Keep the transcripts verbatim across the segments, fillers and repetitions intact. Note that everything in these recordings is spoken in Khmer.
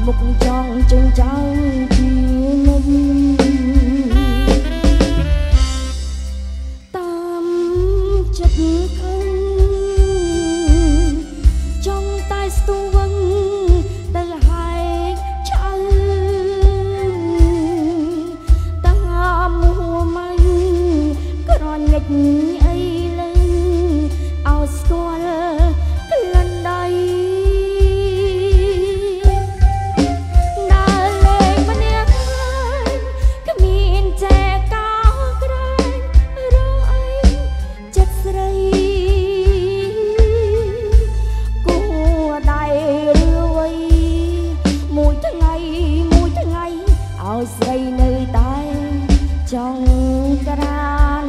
មុខចង់ចិញ្ចើមពីមុំតាមចិត្តខឹងចង់តែស្ទូវឹងទៅហែកឆៅតាមមួម៉ៃក្រញិចអីលើឲ្យស្គាល់ក្លិនដៃស្រីនៅតែចង់ក្រាន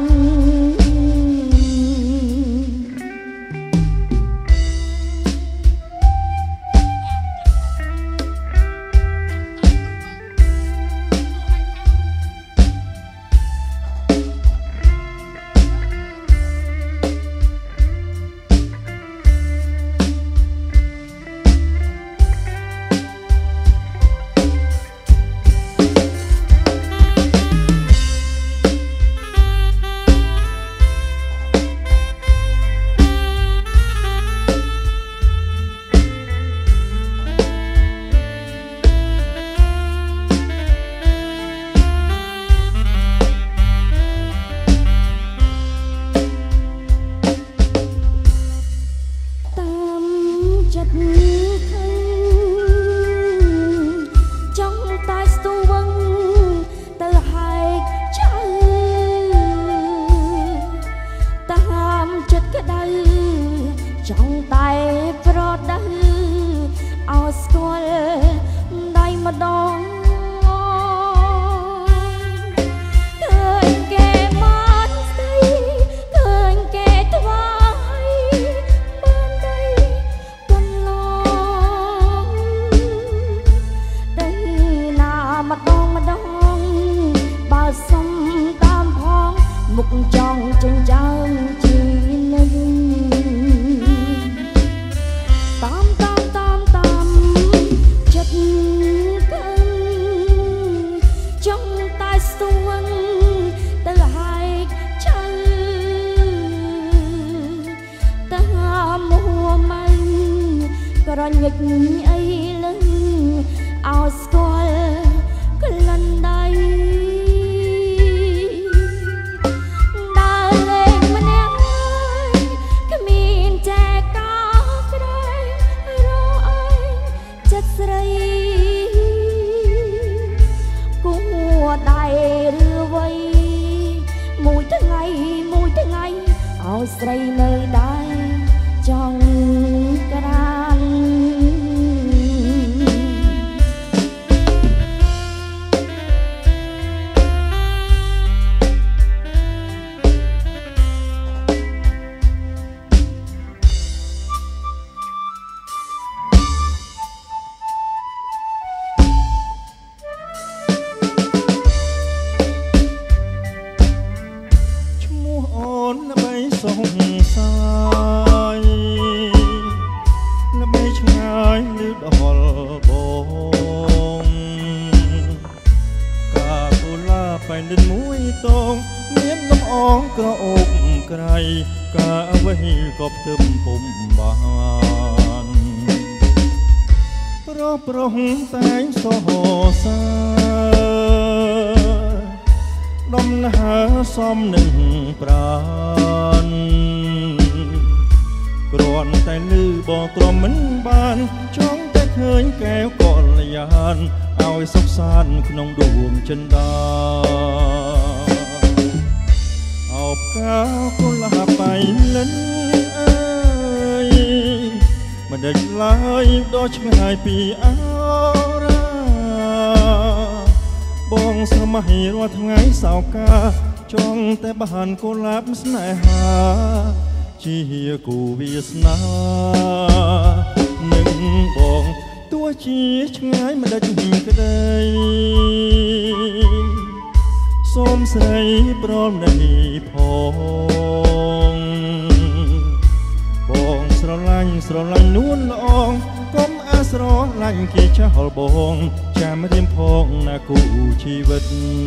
ចង់តែប្រដៅឲ្យស្គាល់ដៃម្ដងឃើញគេបានស្ដីឃើញគេថ្វាយបានដីកន្លងដីណាម្ដងម្ដងបើសុំតាមផងមុខចង់ចិញ្ចើមជីនឹងតាមតាមតាមតាមចិត្តកឹងចង់តែស្ទួងទៅហែកឆៅតាមមួម៉ៃក្រញិចអីលឹងឲ្យស្គាល់ក្លិនដៃស្រីគួរដៃឬវ័យមួយថ្ងៃមួយថ្ងៃឲ្យស្រីនៅដែរចង់ក្រានសង្ស័យល្បីឆ្ងាយលឺដល់បងកាកូឡាបែនលិនមួយតងមានលំអងក្រអូបក្រៃកាអ្វីក៏ផ្ទឹមពុំបានប្រប្រងតែងសរសើរដំណើរសំនឹងប្រានគ្រាន់តែលឺបងទ្រាំមិនបានចង់តែឃើញកែវកល្យានឲ្យសុខសាន្តក្នុងដួងចិន្តាអោបកៅកុលាបៃលិនអើយមិនដេចឡើយដល់ឆ្ងាយពីអរ៉ាបងស្រមៃរាល់ថ្ងៃសៅកាចង់តែបានកុលាបស្នេហាជាគូវាសនានឹងបងទោះជាឆ្ងាយមិនដាច់ក្ដីសូមស្រីព្រមនៃផងបងស្រឡាញ់ស្រឡាញ់នួនល្អងកុំស្រឡាញ់គេចោលបងចាំរៀមផងណាគូជីវិត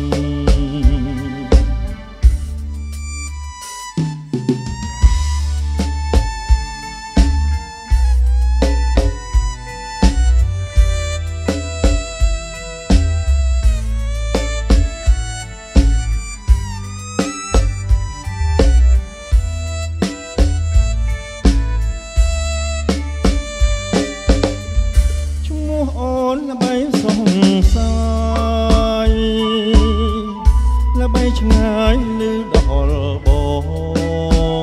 ល្បីសងសាយល្បីឆ្ងាយលឺដល់បង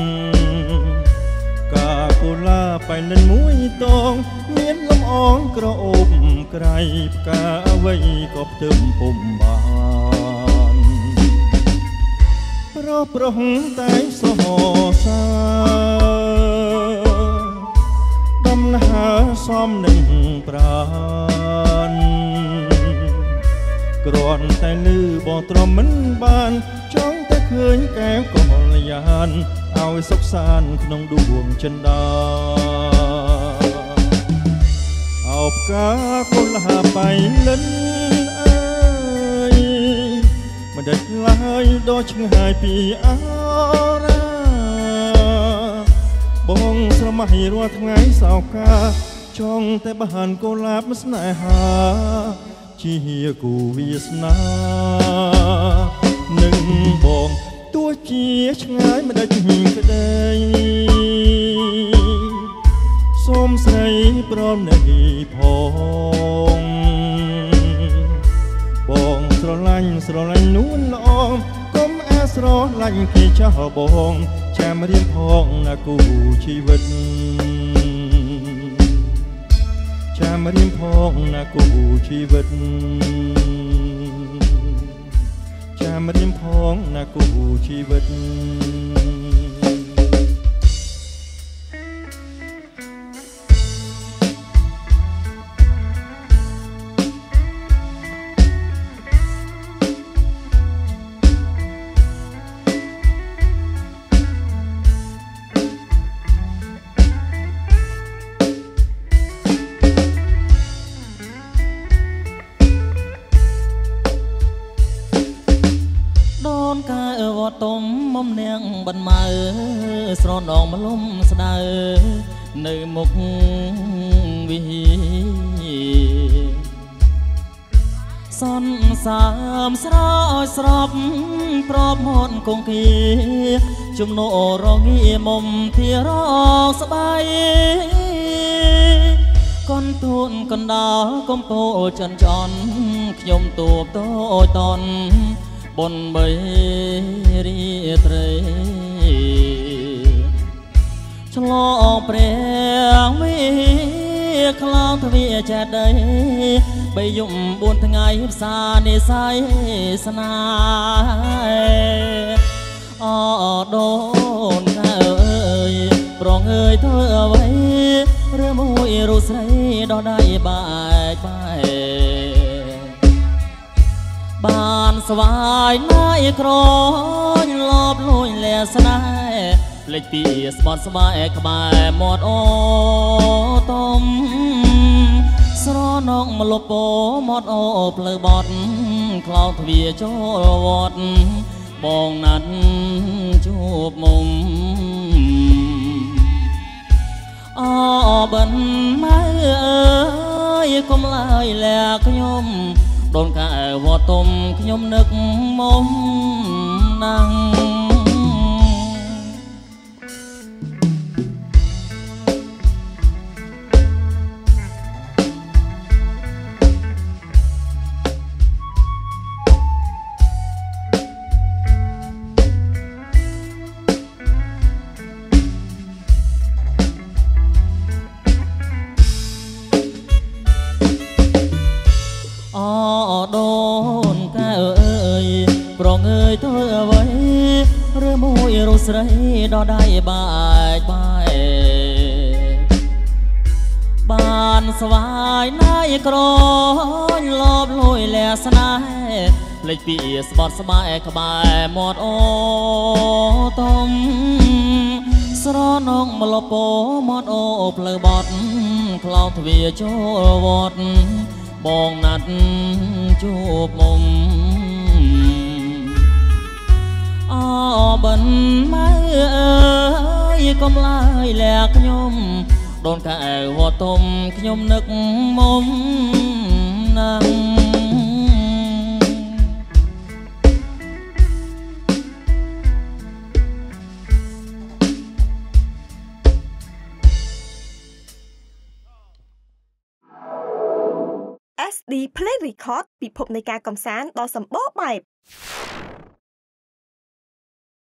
កាកូឡាបៃលិនមួយតងមានលំអងក្រអូបក្រៃផ្កាអ្វីក៏ផ្ទឹមពុំបានប្រប្រហតែសហសាដំណើរសំនឹងប្រានគ្រាន់តែលឺបងទ្រាំមិនបានចង់តែឃើញកែវកលយានឲ្យសុខសាន្តក្នុងដួងចិន្តាអោបកាកុលហាបៃលិនអើយមិនដេចឡើយដ៏ឆ្ងាយពីអរាបងស្រមៃរាល់ថ្ងៃសោកាចង់តែបានកុលាបស្នេហាជាគូវាសនានឹងបងទោះជាឆ្ងាយមិនដាច់ក្ដីសូមស្រីព្រមនៃផងបងស្រឡាញ់ស្រឡាញ់នួនល្អកុំអាស្រឡាញ់គេចោលបងចាំរៀនផងណាគូជីវិតចាំរៀនផងណាគូជីវិតចាំរៀនផងណាគូជីវិតទុំមុំនាងបន្មើស្រនងមលំស្ដៅនៅមុខវិសនសាមស្រោចស្រពប្រពមនគង្គាជំនោរងាមុំធារកស្បៃកនទូនកណ្ដាលកំពោចិនចន់ខ្ញុំទួបតូចតនបុនបីរីត្រីឆ្លងព្រះវិខ្លោងទ្វាចេតដីបីយំបួនថ្ងៃផ្សារនិស័យស្នាអដូនអើយប្រងើយធ្វើអ្វីឬមួយរូបស្រីដល់ដៃបែកបែកបានស្វាយណាយក្រញលបលួយលះស្នេហ៍ភ្លេចពីស្បត់ស្បែកក្បែរមាត់អូតំស្រនងមលពមាត់អូផ្លូវបត់ខ្លោងទ្វាចូលវត្តបងណាត់ជួបមុំអបិនម៉ែអើយកុំឡើយលះខ្ញុំដូនកែវត្តទុំខ្ញុំនឹកមុំណាំងដូនកែអើយប្រងើយធ្វើអ្វីឬមួយរូបស្រីដល់ដៃបែកបែកបានស្វាយណាយក្រញលបលួយលះស្នេហ៍ភ្លេចពីស្បត់ស្បែកក្បែរមាត់អូតំសស្រនងមលពោមាត់អូផ្លូវបត់ក្លោទ្វាចូលវត្តបងណាត់ជួបមុំអបិនម៉ែអើយកុំឡើយលាក់ខ្ញុំដូនកែវត្តទុំខ្ញុំនឹកមុំណាស់เอส ดี Play Record ពិភពនៃការកំសាន្តដ៏សម្បូរបែប